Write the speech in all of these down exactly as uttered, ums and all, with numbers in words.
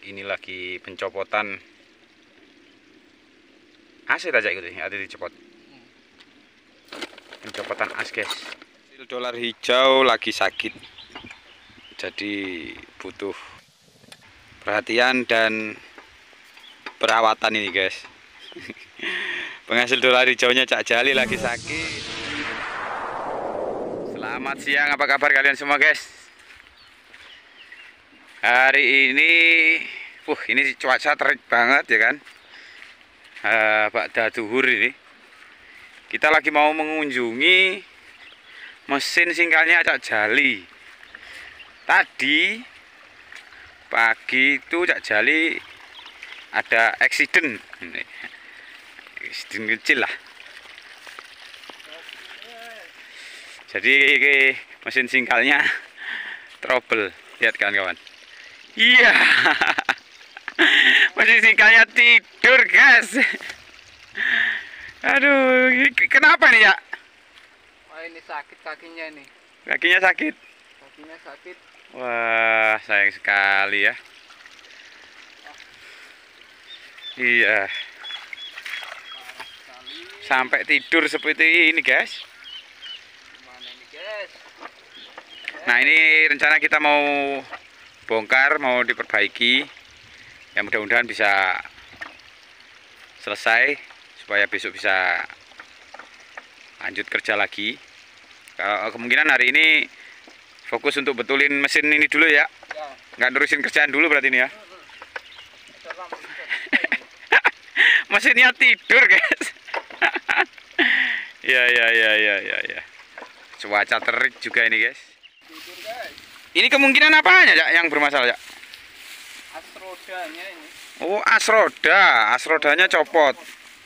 Ini lagi pencopotan as aja gitu ya, ada dicopot. Pencopotan as, guys. Dolar hijau lagi sakit, jadi butuh perhatian dan perawatan ini, guys. Penghasil dolar hijaunya Cak Jali lagi sakit. Selamat siang, apa kabar kalian semua, guys? Hari ini, uh, ini cuaca terik banget ya kan? Uh, Ba'da duhur ini. Kita lagi mau mengunjungi mesin singkalnya Cak Jali. Tadi pagi itu Cak Jali ada accident, accident kecil lah. Jadi mesin singkalnya trouble, lihat kawan-kawan. Iya, mesin singkalnya tidur, guys. Aduh, kenapa nih ya? Wah, ini sakit kakinya nih. Kakinya sakit. Kakinya sakit. Wah, sayang sekali ya. Iya. Sampai tidur seperti ini, guys. Gimana ini, guys? Nah, ini rencana kita mau bongkar, mau diperbaiki. Ya mudah-mudahan bisa selesai supaya besok bisa lanjut kerja lagi. Kalau kemungkinan hari ini fokus untuk betulin mesin ini dulu ya. Ya. Nggak nerusin kerjaan dulu berarti ini ya. Mesinnya tidur, guys. Ya ya ya ya ya ya. Cuaca terik juga ini, guys. Tidur, guys. Ini kemungkinan apanya ya yang bermasalah ya? As rodanya ini. Oh, as roda, as rodanya copot.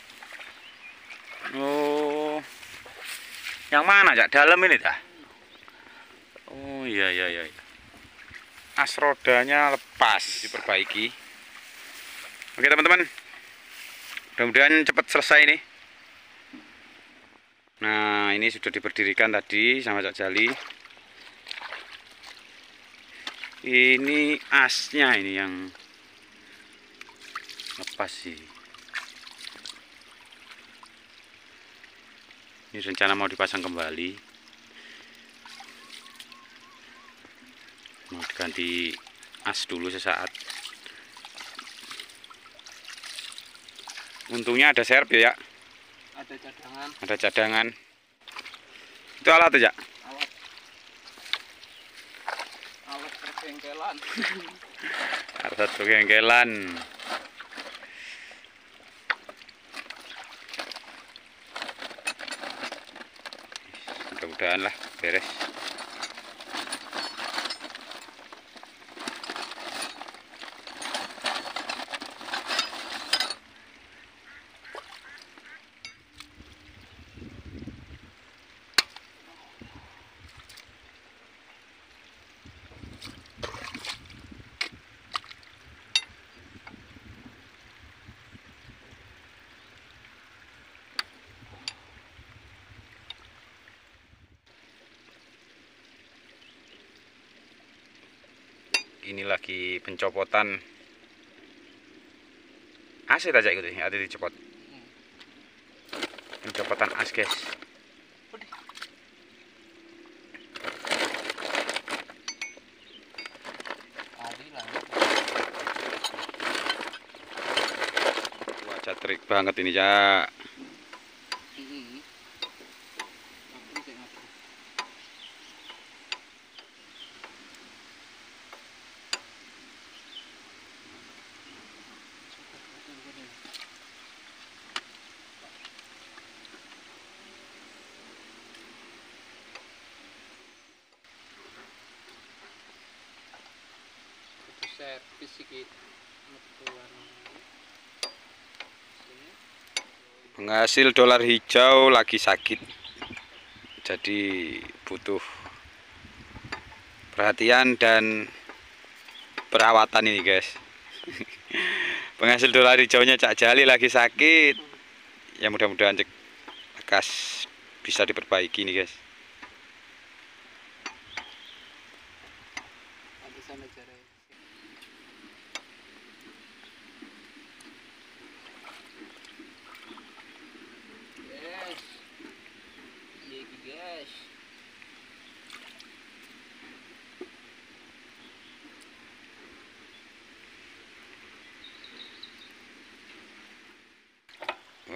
Oh, yang mana ya? Dalam ini dah. Oh iya iya iya. As rodanya lepas, diperbaiki. Oke teman-teman, mudah-mudahan cepat selesai ini. Nah, ini sudah diberdirikan tadi sama Cak Jali. Ini asnya ini yang lepas sih. Ini rencana mau dipasang kembali. Mau diganti as dulu sesaat. Untungnya ada serep ya. Ada cadangan. Ada cadangan. Itu alat aja. Alat. Alat perbengkelan. Alat perbengkelan. Mudah-mudahan lah beres. Ini lagi pencopotan as aja gitu ya, ada dicopot. Pencopotan as, guys. Cuaca terik banget ini, Cak. Servis sedikit. Penghasil dolar hijau lagi sakit, jadi butuh perhatian dan perawatan ini, guys. Penghasil dolar hijaunya Cak Jali lagi sakit. Ya mudah-mudahan lekas bisa diperbaiki nih, guys.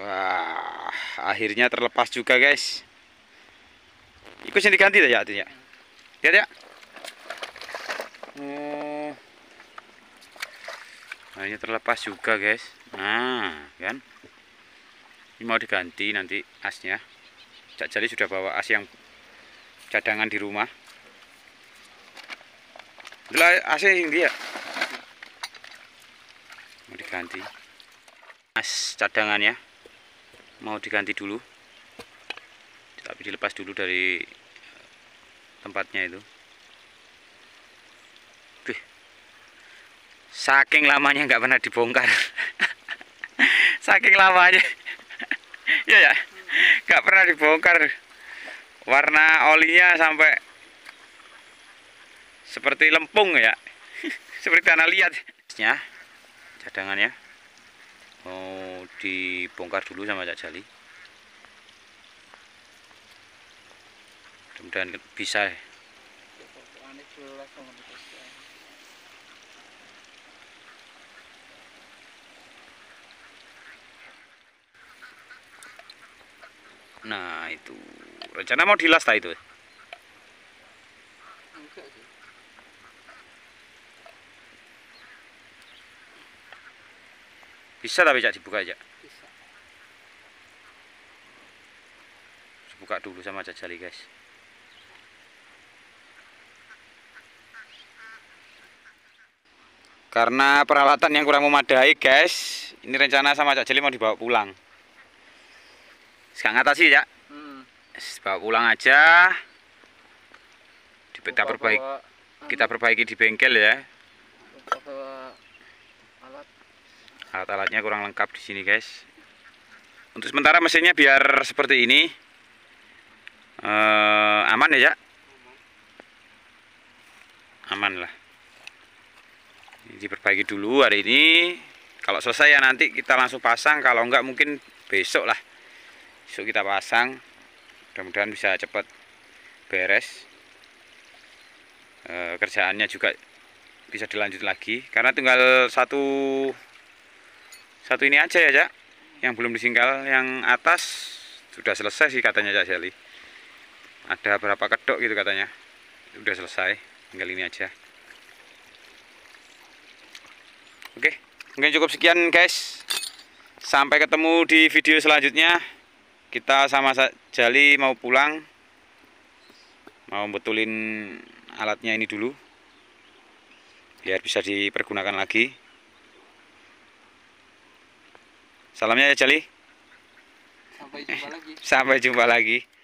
Wah, akhirnya terlepas juga guys. Ikut sini diganti ya artinya. Lihat ya. Oh. Akhirnya terlepas juga guys. Nah, kan. Ini mau diganti nanti asnya. Cak Jali sudah bawa as yang cadangan di rumah. Itulah asnya yang dia. Mau diganti. As cadangannya mau diganti dulu, tapi dilepas dulu dari tempatnya itu. Wih, saking lamanya nggak pernah dibongkar. Saking lamanya ya ya nggak pernah dibongkar. Warna olinya sampai seperti lempung ya. Seperti tanah liat ya. Cadangannya mau dibongkar dulu sama Cak Jali. Mudah-mudahan bisa. Nah itu rencana mau dilas tak itu? Enggak sih. Bisa tapi Cak dibuka aja. Bisa. Buka dulu sama Cak Jali guys. Karena peralatan yang kurang memadai guys, ini rencana sama Cak Jali mau dibawa pulang. Sekarang ngatasi ya. Hmm. Bawa pulang aja. Kita Bawa- perbaiki, bawa kita perbaiki di bengkel ya. bawa- bawa alat. Alat-alatnya kurang lengkap di sini guys. Untuk sementara mesinnya biar seperti ini. Eh, aman ya Cak? Aman lah. Ini diperbaiki dulu hari ini. Kalau selesai ya nanti kita langsung pasang. Kalau enggak mungkin besok lah. Besok kita pasang. Mudah-mudahan bisa cepat beres. E, kerjaannya juga bisa dilanjut lagi. Karena tinggal satu satu ini aja ya Cak, yang belum disingkal. Yang atas sudah selesai sih katanya Cak Jali. Ada berapa kedok gitu katanya. Sudah selesai. Tinggal ini aja. Oke, mungkin cukup sekian guys. Sampai ketemu di video selanjutnya. Kita sama Cak Jali mau pulang. Mau betulin alatnya ini dulu. Biar bisa dipergunakan lagi. Salamnya ya Jali. Sampai jumpa lagi. Sampai jumpa lagi.